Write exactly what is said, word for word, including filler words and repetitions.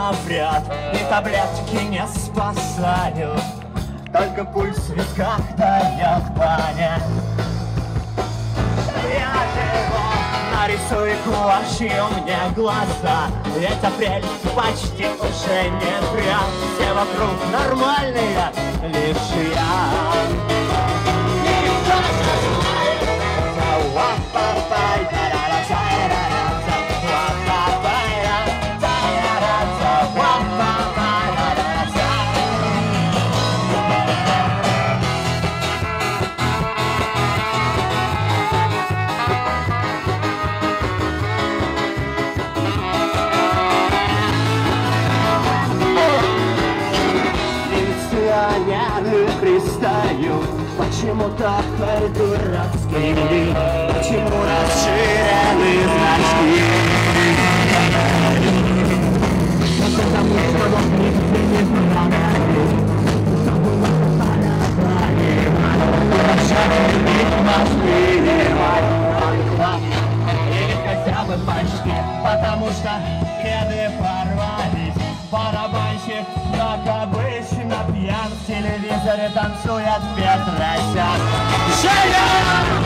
вред, и таблетки не спасают. Только пульс в висках дает понять. Я живу, нарисуй гуашью мне глаза, ведь апрель почти уже не прям. Все вокруг нормальные, лишь я. Никто не знает, пристают. Почему так по-дурацки? Почему расширены значки? Потому что вот нигде не знаю. Или хотя бы почти, потому что кеды порвались. Барабанщик, как обычно, пьян, в телевизоре танцует Петросян. Женя!